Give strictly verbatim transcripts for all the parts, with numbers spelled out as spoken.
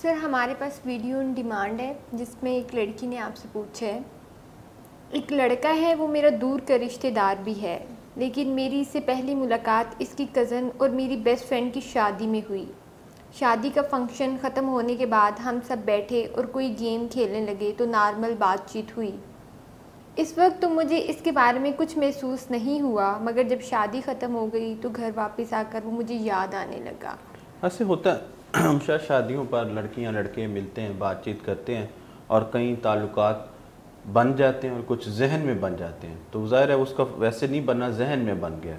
Sir हमारे पास video on demand है जिसमें एक लड़की ने आपसे पूछा है, एक लड़का है वो मेरा दूर का रिश्तेदार भी है, लेकिन मेरी इससे पहली मुलाकात इसकी कज़न और मेरी बेस्ट फ्रेंड की शादी में हुई। शादी का फंक्शन ख़त्म होने के बाद हम सब बैठे और कोई गेम खेलने लगे तो नॉर्मल बातचीत हुई। इस वक्त तो मुझे इसके बारे में कुछ महसूस नहीं हुआ, मगर जब शादी ख़त्म हो गई तो घर वापस आकर वो मुझे याद आने लगा। ऐसे होता है हमेशा शादियों पर लड़कियां लड़के मिलते हैं, बातचीत करते हैं और कई ताल्लुकात बन जाते हैं और कुछ जहन में बन जाते हैं। तो ज़ाहिर है उसका वैसे नहीं बना, जहन में बन गया।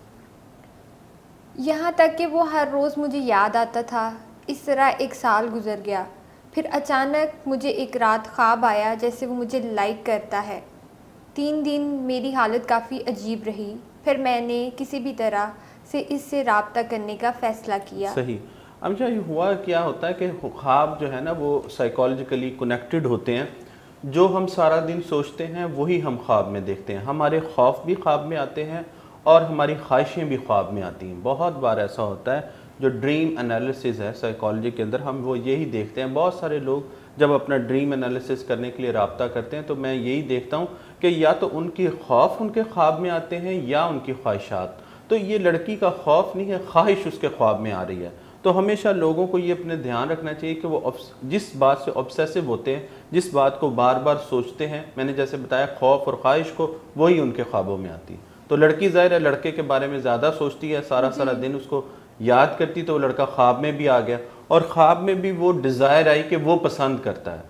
यहाँ तक कि वो हर रोज़ मुझे याद आता था। इस तरह एक साल गुजर गया। फिर अचानक मुझे एक रात ख्वाब आया जैसे वो मुझे लाइक करता है। तीन दिन मेरी हालत काफ़ी अजीब रही। फिर मैंने किसी भी तरह से इससे राब्ता करने का फ़ैसला किया। सही। अब ये हुआ क्या होता है कि ख्वाब जो है ना वो साइकोलॉजिकली कनेक्टेड होते हैं। जो हम सारा दिन सोचते हैं वही हम ख्वाब में देखते हैं। हमारे खौफ भी ख्वाब में आते हैं और हमारी ख्वाहिशें भी ख्वाब में आती हैं। बहुत बार ऐसा होता है, जो ड्रीम एनालिसिस है साइकोलॉजी के अंदर, हम वो यही देखते हैं। बहुत सारे लोग जब अपना ड्रीम एनालिसिस करने के लिए राब्ता करते हैं तो मैं यही देखता हूँ कि या तो उनकी खौफ उनके ख्वाब में आते हैं या उनकी ख्वाहिशात। तो ये लड़की का खौफ नहीं है, ख्वाहिश उसके ख्वाब में आ रही है। तो हमेशा लोगों को ये अपने ध्यान रखना चाहिए कि वो जिस बात से ऑब्सेसिव होते हैं, जिस बात को बार बार सोचते हैं, मैंने जैसे बताया खौफ और ख्वाहिश को, वही उनके ख्वाबों में आती है। तो लड़की ज़ाहिर है लड़के के बारे में ज़्यादा सोचती है, सारा सारा दिन उसको याद करती, तो वो लड़का ख्वाब में भी आ गया और ख्वाब में भी वो डिज़ायर आई कि वो पसंद करता है।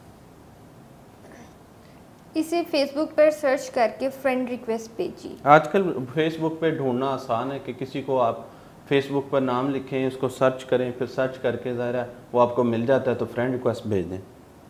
इसे फेसबुक पर सर्च करके फ्रेंड रिक्वेस्ट भेजी। आजकल फेसबुक पे ढूंढना आसान है कि किसी को आप फेसबुक पर नाम लिखें, उसको सर्च करें, फिर सर्च करके ज़ाहिर है वो आपको मिल जाता है, तो फ्रेंड रिक्वेस्ट भेज दें।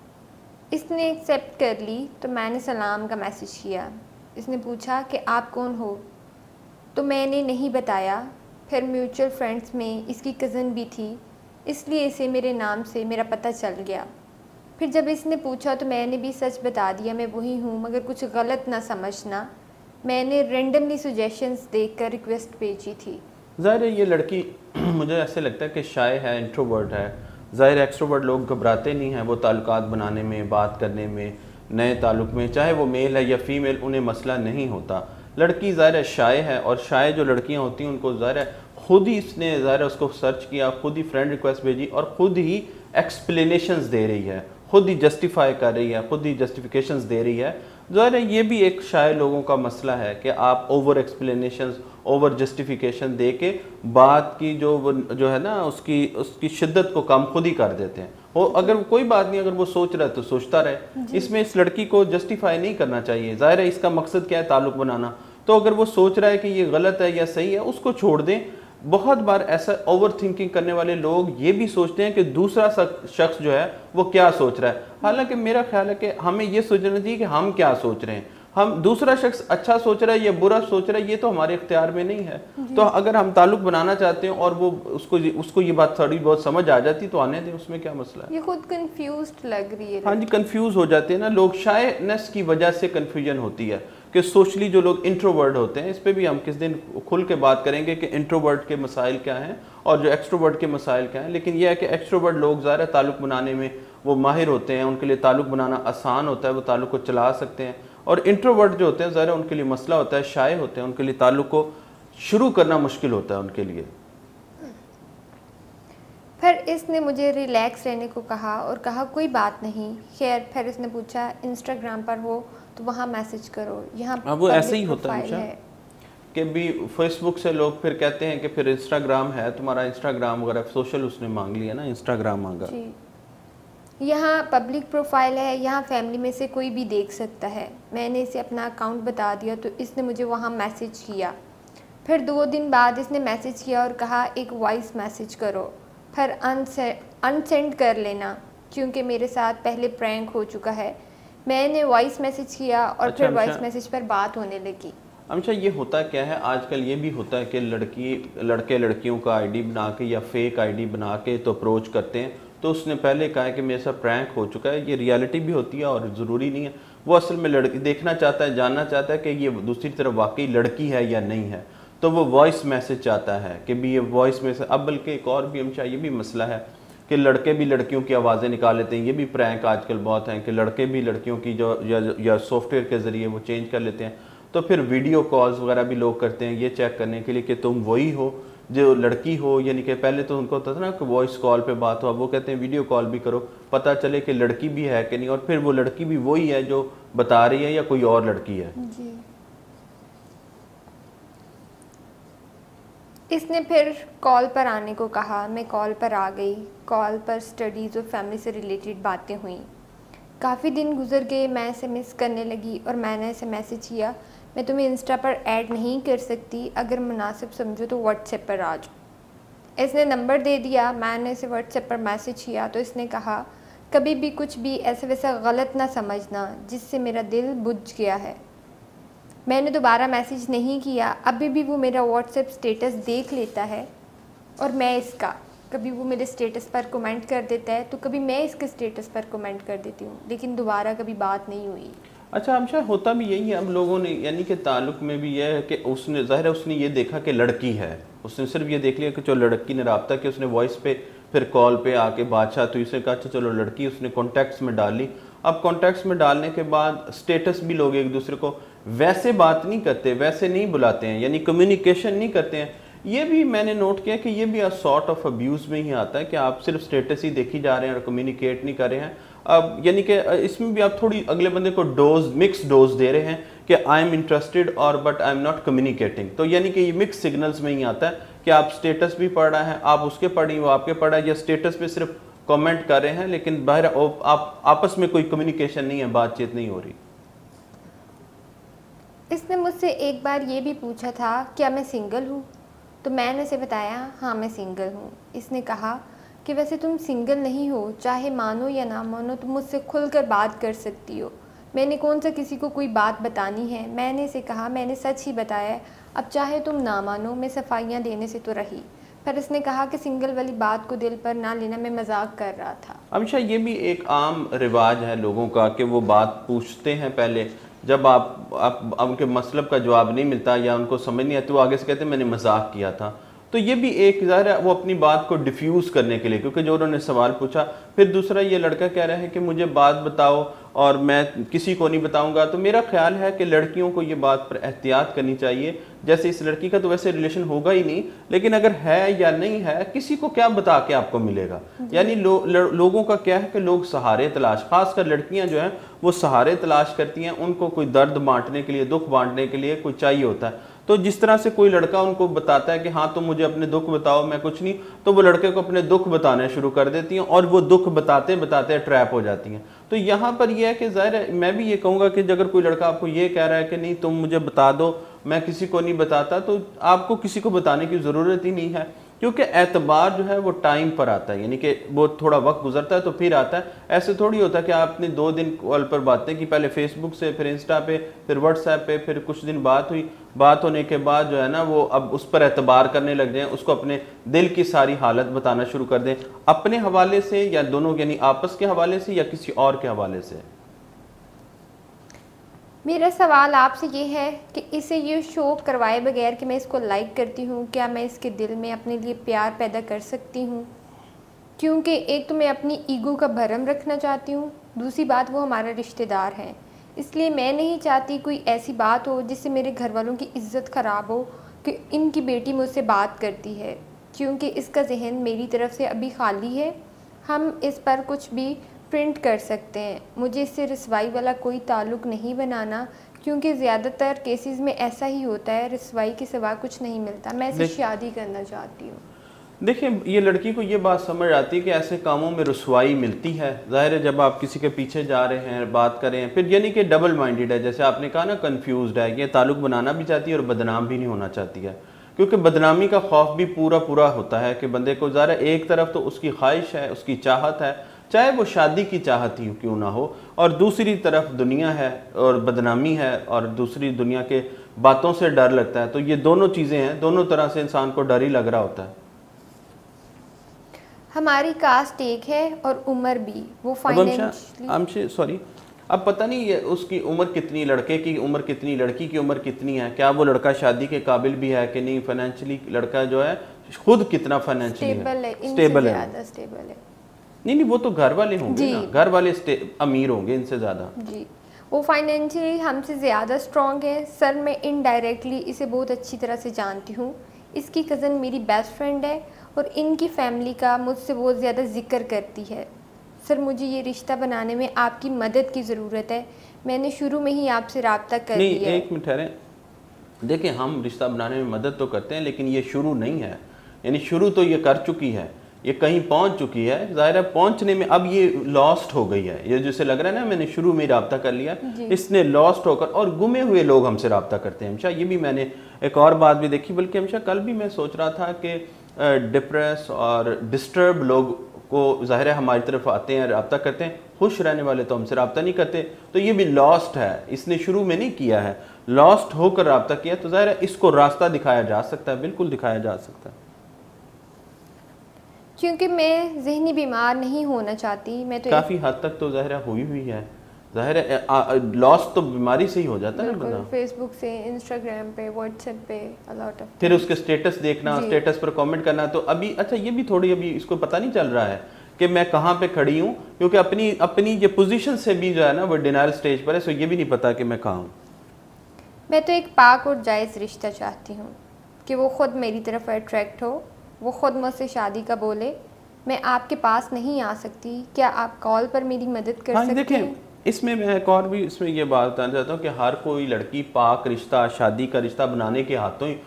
इसने एक्सेप्ट कर ली तो मैंने सलाम का मैसेज किया। इसने पूछा कि आप कौन हो, तो मैंने नहीं बताया। फिर म्यूचुअल फ्रेंड्स में इसकी कज़न भी थी, इसलिए इसे मेरे नाम से मेरा पता चल गया। फिर जब इसने पूछा तो मैंने भी सच बता दिया, मैं वही हूँ, मगर कुछ गलत ना समझना, मैंने रेंडमली सजेशंस देखकर रिक्वेस्ट भेजी थी। ज़ाहिर है ये लड़की मुझे ऐसे लगता है कि शाय है, इंट्रोवर्ट है। ज़ाहिर है एक्सट्रोवर्ट लोग घबराते नहीं हैं, वो ताल्लुकात बनाने में, बात करने में, नए ताल्लुक में, चाहे वो मेल है या फ़ीमेल, उन्हें मसला नहीं होता। लड़की ज़ाहिर है शाय है, और शाय जो लड़कियां होती हैं उनको ज़ाहिर है खुद ही इसने ज़ाहिर है उसको सर्च किया, खुद ही फ्रेंड रिक्वेस्ट भेजी और ख़ुद ही एक्सप्लेनेशंस दे रही है, खुद ही जस्टिफाई कर रही है, खुद ही जस्टिफिकेशंस दे रही है। ज़ाहिर है ये भी एक शाय लोगों का मसला है कि आप ओवर एक्सप्लेनेशंस, ओवर जस्टिफिकेशन दे के बात की जो जो है ना उसकी उसकी शिद्दत को कम खुद ही कर देते हैं। वो अगर कोई बात नहीं, अगर वो सोच रहा है तो सोचता रहे। इसमें इस लड़की को जस्टिफाई नहीं करना चाहिए। ज़ाहिर है इसका मकसद क्या है, ताल्लुक बनाना। तो अगर वो सोच रहा है कि ये गलत है या सही है, उसको छोड़ दें। बहुत बार ऐसा ओवर थिंकिंग करने वाले लोग ये भी सोचते हैं कि दूसरा शख्स जो है वो क्या सोच रहा है। हालांकि मेरा ख्याल है कि हमें ये सोचना चाहिए कि हम क्या सोच रहे हैं। हम दूसरा शख्स अच्छा सोच रहा है या बुरा सोच रहा है, ये तो हमारे इख्तियार में नहीं है। तो अगर हम ताल्लुक बनाना चाहते हैं और वो उसको उसको ये बात थोड़ी बहुत समझ आ जाती तो आने दें, उसमें क्या मसला है। ये खुद कंफ्यूज्ड लग रही है। हाँ जी, कंफ्यूज हो जाते हैं ना लोग। शायनेस की वजह से कंफ्यूजन होती है कि सोशली जो लोग इंट्रोवर्ट होते हैं, इस पर भी हम किस दिन खुल के बात करेंगे कि इंट्रोवर्ट के मसाइल क्या हैं और जो एक्सट्रोवर्ट के मसाइल क्या हैं। लेकिन यह है कि एक्सट्रोवर्ट लोग ज़्यादा ताल्लुक बनाने में वो माहिर होते हैं, उनके लिए ताल्लुक बनाना आसान होता है, वो ताल्लुक को चला सकते हैं। और इंट्रोवर्ट जो होते हैं ज़रा उनके लिए मसला होता है, शाय होते हैं, उनके लिए ताल्लुक को शुरू करना मुश्किल होता है उनके लिए। फिर इसने मुझे रिलैक्स रहने को कहा और कहा कोई बात नहीं। खैर फिर इसने पूछा इंस्टाग्राम पर हो तो वहाँ मैसेज करो। यहाँ हाँ वो ऐसे ही होता है कि भी फेसबुक से लोग फिर कहते हैं कि फिर इंस्टाग्राम है तुम्हारा, इंस्टाग्राम वगैरह सोशल उसने मांग लिया ना, इंस्टाग्राम मांगा। यहाँ पब्लिक प्रोफाइल है, यहाँ फैमिली में से कोई भी देख सकता है। मैंने इसे अपना अकाउंट बता दिया तो इसने मुझे वहाँ मैसेज किया। फिर दो दिन बाद इसने मैसेज किया और कहा एक वॉइस मैसेज करो, फिर अनसेंड कर लेना क्योंकि मेरे साथ पहले प्रैंक हो चुका है। मैंने वॉइस मैसेज किया और अच्छा, फिर वॉइस मैसेज पर बात होने लगी। अच्छा ये होता क्या है आजकल, ये भी होता है कि लड़की लड़के लड़कियों का आईडी बना के या फेक आईडी बना के तो अप्रोच करते हैं। तो उसने पहले कहा है कि मेरे साथ प्रैंक हो चुका है, ये रियलिटी भी होती है और ज़रूरी नहीं है। वो असल में लड़की देखना चाहता है, जानना चाहता है कि ये दूसरी तरफ वाकई लड़की है या नहीं है, तो वो वॉइस मैसेज चाहता है कि भी ये वॉइस मैसेज। अब बल्कि एक और भी हम चाहिए भी मसला है कि लड़के भी लड़कियों की आवाज़ें निकाल लेते हैं। ये भी प्रैंक आजकल बहुत हैं कि लड़के भी लड़कियों की जो या, या सॉफ्टवेयर के ज़रिए वो चेंज कर लेते हैं। तो फिर वीडियो कॉल्स वगैरह भी लोग करते हैं ये चेक करने के लिए कि तुम वही हो जो लड़की हो, यानी कि पहले तो उनको होता था ना कि वॉइस कॉल पे बात हो, अब वो कहते हैं वीडियो कॉल भी करो, पता चले कि लड़की भी है कि नहीं, और फिर वो लड़की भी वही है जो बता रही है या कोई और लड़की है। जी। इसने फिर कॉल पर आने को कहा, मैं कॉल पर आ गई। कॉल पर स्टडीज़ और फैमिली से रिलेटेड बातें हुई। काफ़ी दिन गुजर गए, मैं इसे मिस करने लगी और मैंने इसे मैसेज किया, मैं तुम्हें इंस्टा पर ऐड नहीं कर सकती, अगर मुनासिब समझो तो व्हाट्सएप पर आ जाओ। इसने नंबर दे दिया, मैंने इसे व्हाट्सएप पर मैसेज किया तो इसने कहा, कभी भी कुछ भी ऐसा वैसा गलत ना समझना जिससे मेरा दिल बुझ गया है। मैंने दोबारा मैसेज नहीं किया। अभी भी वो मेरा व्हाट्सएप स्टेटस देख लेता है और मैं इसका, कभी वो मेरे स्टेटस पर कमेंट कर देता है तो कभी मैं इसके स्टेटस पर कमेंट कर देती हूँ, लेकिन दोबारा कभी बात नहीं हुई। अच्छा हमशा, होता भी यही है अब लोगों ने, यानी कि ताल्लुक़ में भी यह है कि उसने ज़ाहिर है उसने ये देखा कि लड़की है, उसने सिर्फ ये देख लिया कि जो लड़की ने रब्ता किया, उसने वॉइस पे फिर कॉल पे आके बादशाह तो इसे कहा अच्छा चलो लड़की, उसने कॉन्टैक्ट्स में डाल ली। अब कॉन्टैक्ट्स में डालने के बाद स्टेटस भी लोग एक दूसरे को वैसे बात नहीं करते, वैसे नहीं बुलाते हैं, यानी कम्युनिकेशन नहीं करते हैं। ये भी मैंने नोट किया कि ये भी सॉर्ट ऑफ अब्यूज़ में ही आता है कि आप सिर्फ स्टेटस ही देखी जा रहे हैं और कम्युनिकेट नहीं कर रहे हैं। अब यानी कि इसमें भी आप थोड़ी अगले बंदे को डोज, मिक्स डोज दे रहे हैं कि आई एम इंटरेस्टेड और but I am not communicating. तो यानी कि ये मिक्स सिग्नल्स में ही आता है कि आप स्टेटस भी पढ़ रहे हैं, आप उसके पढ़ी, वो आपके पढ़ा है, या स्टेटस पे सिर्फ कमेंट कर रहे हैं लेकिन बाहर आप आपस में कोई कम्युनिकेशन नहीं है, बातचीत नहीं हो रही। इसने मुझसे एक बार ये भी पूछा था क्या मैं सिंगल हूँ, तो मैंने इसे बताया हाँ मैं सिंगल हूँ। इसने कहा कि वैसे तुम सिंगल नहीं हो, चाहे मानो या ना मानो तुम मुझसे खुलकर बात कर सकती हो, मैंने कौन सा किसी को कोई बात बतानी है। मैंने इसे कहा मैंने सच ही बताया है, अब चाहे तुम ना मानो, मैं सफाइयाँ देने से तो रही। पर इसने कहा कि सिंगल वाली बात को दिल पर ना लेना, मैं मजाक कर रहा था। हमेशा ये भी एक आम रिवाज है लोगों का कि वो बात पूछते हैं पहले, जब आप, आप उनके मतलब का जवाब नहीं मिलता या उनको समझ नहीं आती, वो आगे से कहते हैं मैंने मजाक किया था। तो ये भी एक ज़ाहिर है वो अपनी बात को डिफ्यूज़ करने के लिए, क्योंकि जो उन्होंने सवाल पूछा, फिर दूसरा ये लड़का कह रहा है कि मुझे बात बताओ और मैं किसी को नहीं बताऊंगा। तो मेरा ख्याल है कि लड़कियों को ये बात पर एहतियात करनी चाहिए। जैसे इस लड़की का तो वैसे रिलेशन होगा ही नहीं, लेकिन अगर है या नहीं है, किसी को क्या बता के आपको मिलेगा। यानी लो, लोगों का क्या है कि लोग सहारे तलाश, खासकर लड़कियां जो हैं वो सहारे तलाश करती हैं, उनको कोई दर्द बांटने के लिए, दुख बांटने के लिए कोई चाहिए होता है। तो जिस तरह से कोई लड़का उनको बताता है कि हाँ तुम मुझे अपने दुख बताओ, मैं कुछ नहीं, तो वो लड़के को अपने दुख बताने शुरू कर देती हैं और वो दुख बताते बताते ट्रैप हो जाती हैं। तो यहाँ पर यह है कि ज़ाहिर है मैं भी ये कहूँगा कि अगर कोई लड़का आपको ये कह रहा है कि नहीं तुम मुझे बता दो, मैं किसी को नहीं बताता, तो आपको किसी को बताने की ज़रूरत ही नहीं है, क्योंकि एतबार जो है वो टाइम पर आता है, यानी कि वो थोड़ा वक्त गुजरता है तो फिर आता है। ऐसे थोड़ी होता है कि आपने दो दिन कॉल पर बातें की, पहले फेसबुक से, फिर इंस्टा पे, फिर व्हाट्सएप पे, फिर कुछ दिन बात हुई, बात होने के बाद जो है ना वो अब उस पर एतबार करने लग जाएं, उसको अपने दिल की सारी हालत बताना शुरू कर दें, अपने हवाले से या दोनों यानी आपस के हवाले से या किसी और के हवाले से। मेरा सवाल आपसे ये है कि इसे ये शो करवाए बगैर कि मैं इसको लाइक करती हूँ, क्या मैं इसके दिल में अपने लिए प्यार पैदा कर सकती हूँ? क्योंकि एक तो मैं अपनी ईगो का भरम रखना चाहती हूँ, दूसरी बात वो हमारा रिश्तेदार है, इसलिए मैं नहीं चाहती कोई ऐसी बात हो जिससे मेरे घर वालों की इज़्ज़त ख़राब हो कि इनकी बेटी मुझसे बात करती है, क्योंकि इसका जहन मेरी तरफ से अभी खाली है। हम इस पर कुछ भी प्रिंट कर सकते हैं, मुझे इससे रसवाई वाला कोई ताल्लुक़ नहीं बनाना, क्योंकि ज़्यादातर केसेस में ऐसा ही होता है, रसवाई के सिवा कुछ नहीं मिलता। मैं इसे शादी करना चाहती हूँ। देखिए ये लड़की को ये बात समझ आती है कि ऐसे कामों में रसवाई मिलती है। ज़ाहिर है जब आप किसी के पीछे जा रहे हैं, बात करें, फिर यानी कि डबल माइंडेड है, जैसे आपने कहा ना, कन्फ्यूज़ड है, ये ताल्लुक़ बनाना भी चाहती है और बदनाम भी नहीं होना चाहती है, क्योंकि बदनामी का खौफ भी पूरा पूरा होता है कि बंदे को ज़ाहिर है एक तरफ तो उसकी ख्वाहिश है, उसकी चाहत है, चाहे वो शादी की चाहत ही क्यों ना हो, और दूसरी तरफ दुनिया है और बदनामी है, और दूसरी दुनिया के बातों से डर लगता है। तो ये दोनों चीज़ें हैं, दोनों तरह से इंसान को डर ही लग रहा होता है। हमारी कास्ट एक है और उम्र भी, वो फाइनेंशियली सॉरी अब पता नहीं है उसकी उम्र कितनी, लड़के की उम्र कितनी, लड़की की उम्र कितनी है, क्या वो लड़का शादी के काबिल भी है कि नहीं, फाइनेंशियली लड़का जो है खुद कितना फाइनेंशियली स्टेबल है, स्टेबल है, ज़्यादा स्टेबल है। नहीं नहीं, वो तो घर वाले होंगे ना, घर वाले अमीर होंगे इनसे ज़्यादा जी, वो फाइनेंशियली हमसे ज़्यादा स्ट्रॉन्ग है सर। मैं इनडायरेक्टली इसे बहुत अच्छी तरह से जानती हूँ। इसकी कज़न मेरी बेस्ट फ्रेंड है और इनकी फैमिली का मुझसे बहुत ज़्यादा जिक्र करती है। सर मुझे ये रिश्ता बनाने में आपकी मदद की ज़रूरत है। मैंने शुरू में ही आपसे रब्ता कर लिया है। नहीं, एक मिनट ठहरें। देखिए, हम रिश्ता बनाने में मदद तो करते हैं, लेकिन ये शुरू नहीं है। यानी शुरू तो ये कर चुकी है, ये कहीं पहुंच चुकी है। ज़ाहिर है पहुंचने में अब ये लॉस्ट हो गई है। ये जैसे लग रहा है ना, मैंने शुरू में ही रब्ता कर लिया, इसने लॉस्ट होकर, और गुमे हुए लोग हमसे रब्ता करते हैं हमेशा। ये भी मैंने एक और बात भी देखी, बल्कि हमेशा कल भी मैं सोच रहा था कि डिप्रेस और डिस्टर्ब लोग को ज़ाहिर है हमारी तरफ आते हैं, रब्ता करते हैं। खुश रहने वाले तो हमसे रब्ता नहीं करते। तो ये भी लॉस्ट है, इसने शुरू में नहीं किया है, लॉस्ट होकर रब्ता किया। तो ज़ाहिर है इसको रास्ता दिखाया जा सकता है, बिल्कुल दिखाया जा सकता है। क्योंकि मैं ज़हनी बीमार नहीं होना चाहती, मैं तो काफ़ी हद तक तो ज़ाहिर हुई हुई है। ज़ाहिर है लॉस तो बीमारी से ही हो जाता है ना, फेसबुक से, इंस्टाग्राम पे, व्हाट्सएप पे, अलॉट ऑफ, फिर उसके स्टेटस देखना, स्टेटस पर कमेंट करना। तो अभी अच्छा ये भी थोड़ी अभी इसको पता नहीं चल रहा है कि मैं कहाँ पे खड़ी हूँ, क्योंकि अपनी अपनी ये पोजीशन से भी जो है ना वो डिनायल स्टेज पर है। सो ये भी नहीं पता कि मैं कहाँ हूँ। मैं तो एक पाक और जायज़ रिश्ता चाहती हूँ कि वो ख़ुद मेरी तरफ अट्रैक्ट हो, वो ख़ुद मुझसे शादी का बोले। मैं आपके पास नहीं आ सकती, क्या आप कॉल पर मेरी मदद कर हाँ, सकते हैं? इसमें मैं एक और भी इसमें ये बात बताना चाहता हूँ कि हर कोई लड़की पाक रिश्ता, शादी का रिश्ता बनाने के हाथों ही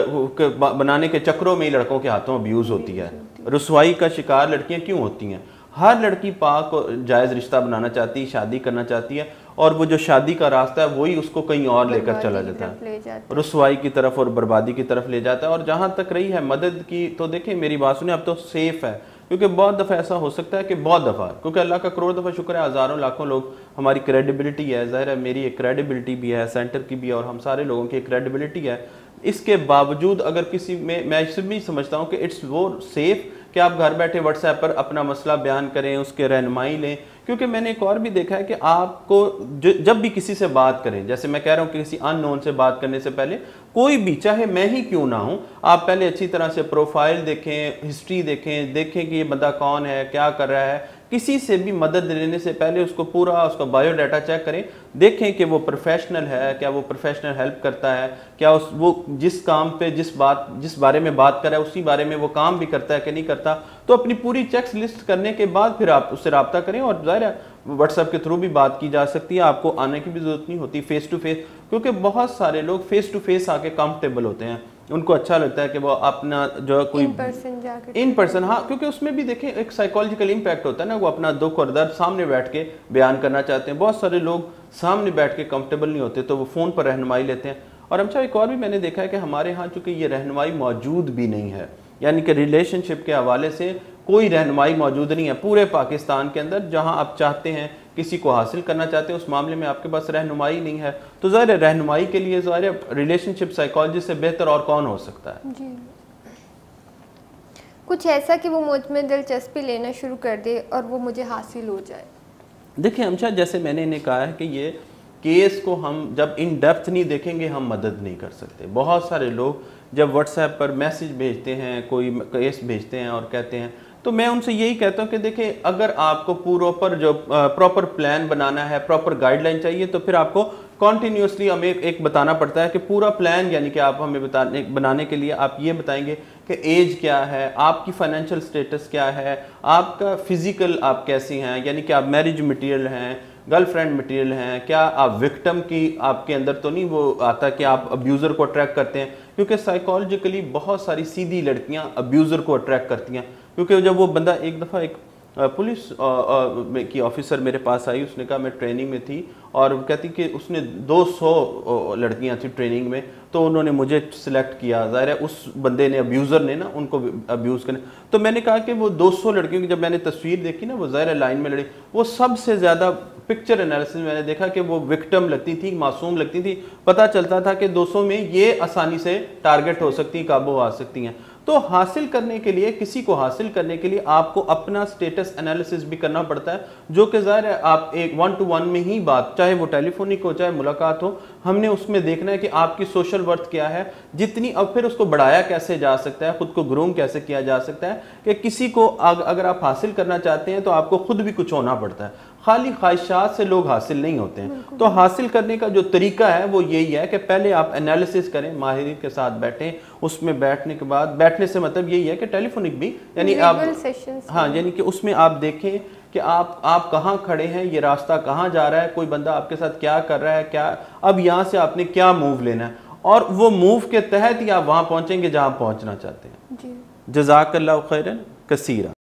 बनाने के चक्रों में ही लड़कों के हाथों अब्यूज़ होती है। रुसवाई का शिकार लड़कियाँ क्यों होती हैं? हर लड़की पाक और जायज़ रिश्ता बनाना चाहती है, शादी करना चाहती है, और वो जो शादी का रास्ता है वही उसको कहीं और लेकर चला जाता है, रुसवाई की तरफ और बर्बादी की तरफ ले जाता है। और जहाँ तक रही है मदद की, तो देखें मेरी बात सुने, अब तो सेफ़ है। क्योंकि बहुत दफ़ा ऐसा हो सकता है कि बहुत दफ़ा, क्योंकि अल्लाह का करोड़ दफ़ा शुक्र है, हज़ारों लाखों लोग हमारी क्रेडिबिलिटी है, ज़ाहिर है मेरी एक क्रेडिबिलिटी भी है, सेंटर की भी है, और हम सारे लोगों की एक क्रेडिबिलिटी है। इसके बावजूद अगर किसी में, मैं इससे भी समझता हूँ कि इट्स वो सेफ़ कि आप घर बैठे व्हाट्सएप पर अपना मसला बयान करें, उसके रहनुमाई लें। क्योंकि मैंने एक और भी देखा है कि आपको जब भी किसी से बात करें, जैसे मैं कह रहा हूँ कि किसी अननोन से बात करने से पहले, कोई भी चाहे मैं ही क्यों ना हूँ, आप पहले अच्छी तरह से प्रोफाइल देखें, हिस्ट्री देखें, देखें कि ये बंदा कौन है, क्या कर रहा है। किसी से भी मदद लेने से पहले उसको पूरा उसका बायोडाटा चेक करें, देखें कि वो प्रोफेशनल है, क्या वो प्रोफेशनल हेल्प करता है, क्या उस वो जिस काम पे जिस बात जिस बारे में बात कर रहा है उसी बारे में वो काम भी करता है कि नहीं करता। तो अपनी पूरी चेक्स लिस्ट करने के बाद फिर आप उससे रब्ता करें। और ज़ाहिर है व्हाट्सएप के थ्रू भी बात की जा सकती है, आपको आने की भी ज़रूरत नहीं होती फेस टू फेस, क्योंकि बहुत सारे लोग फेस टू फेस आके कंफर्टेबल होते हैं, उनको अच्छा लगता है कि वो अपना जो कोई इन पर्सन जाकर इन पर्सन हाँ, क्योंकि उसमें भी देखें एक साइकोलॉजिकल इम्पैक्ट होता है ना, वो अपना दुख और दर्द सामने बैठ के बयान करना चाहते हैं। बहुत सारे लोग सामने बैठ के कंफर्टेबल नहीं होते, तो वो फ़ोन पर रहनुमाई लेते हैं। और अच्छा एक और भी मैंने देखा है कि हमारे यहाँ चूँकि ये रहनुमाई मौजूद भी नहीं है, यानी कि रिलेशनशिप के हवाले से कोई रहनुमाई मौजूद नहीं है पूरे पाकिस्तान के अंदर। जहाँ आप चाहते हैं किसी को हासिल करना चाहते हैं, उस मामले में आपके पास रहनुमाई नहीं है। तो ज़ाहिर रहनुमाई के लिए ज़ाहिर रिलेशनशिप साइकोलॉजिस्ट से बेहतर और कौन हो सकता है? जी, कुछ ऐसा कि वो मुझ में दिलचस्पी लेना शुरू कर दे और वो मुझे हासिल हो जाए। देखिए हमशा, जैसे मैंने इन्हें कहा है कि ये केस को हम जब इन डेप्थ नहीं देखेंगे हम मदद नहीं कर सकते। बहुत सारे लोग जब व्हाट्सएप पर मैसेज भेजते हैं, कोई केस भेजते हैं और कहते हैं, तो मैं उनसे यही कहता हूँ कि देखिए अगर आपको प्रॉपर जो प्रॉपर प्लान बनाना है, प्रॉपर गाइडलाइन चाहिए, तो फिर आपको कॉन्टीन्यूसली हमें एक बताना पड़ता है कि पूरा प्लान, यानी कि आप हमें बताने बनाने के लिए आप ये बताएंगे कि एज क्या है, आपकी फाइनेंशियल स्टेटस क्या है, आपका फिजिकल आप कैसी हैं, यानी कि आप मैरिज मटेरियल हैं, गर्लफ्रेंड मटेरियल हैं, क्या आप विक्टिम की आपके अंदर तो नहीं वो आता कि आप अब्यूज़र को अट्रैक्ट करते हैं, क्योंकि साइकोलॉजिकली बहुत सारी सीधी लड़कियां अब्यूज़र को अट्रैक्ट करती हैं। क्योंकि जब वो बंदा एक दफ़ा एक पुलिस की ऑफिसर मेरे पास आई, उसने कहा मैं ट्रेनिंग में थी, और कहती कि उसने दो सौ लड़कियां थी ट्रेनिंग में, तो उन्होंने मुझे सिलेक्ट किया। ज़ाहिर है उस बंदे ने, अब्यूज़र ने ना उनको अब्यूज़ करने, तो मैंने कहा कि वो दो सौ लड़कियों की जब मैंने तस्वीर देखी ना, वो ज़ाहिर लाइन में लड़ी, वो सबसे ज़्यादा पिक्चर एनालिसिस मैंने देखा कि वो विक्टिम लगती थी, मासूम लगती थी। पता चलता था कि दो सौ में ये आसानी से टारगेट हो सकती, काबू आ सकती हैं। तो हासिल करने के लिए, किसी को हासिल करने के लिए आपको अपना स्टेटस एनालिसिस भी करना पड़ता है, जो कि ज़ाहिर है आप एक वन टू वन में ही बात, चाहे वो टेलीफोनिक हो चाहे मुलाकात हो, हमने उसमें देखना है कि आपकी सोशल वर्थ क्या है, जितनी, अब फिर उसको बढ़ाया कैसे जा सकता है, खुद को ग्रूम कैसे किया जा सकता है, कि किसी को अगर आप हासिल करना चाहते हैं तो आपको खुद भी कुछ होना पड़ता है, खाली ख्वाहिशात से लोग हासिल नहीं होते हैं। तो हासिल करने का जो तरीका है वो यही है कि पहले आप एनालिसिस करें, माहिर के साथ बैठें, उसमें बैठने के बाद, बैठने से मतलब यही है कि टेलीफोनिक भी, यानी आप, हाँ, यानी कि उसमें आप देखें कि आप आप कहाँ खड़े हैं, ये रास्ता कहाँ जा रहा है, कोई बंदा आपके साथ क्या कर रहा है, क्या अब यहाँ से आपने क्या मूव लेना है, और वो मूव के तहत ही आप वहाँ पहुँचेंगे जहाँ पहुँचना चाहते हैं। जी। जज़ाकल्लाहु खैरन कसीरा।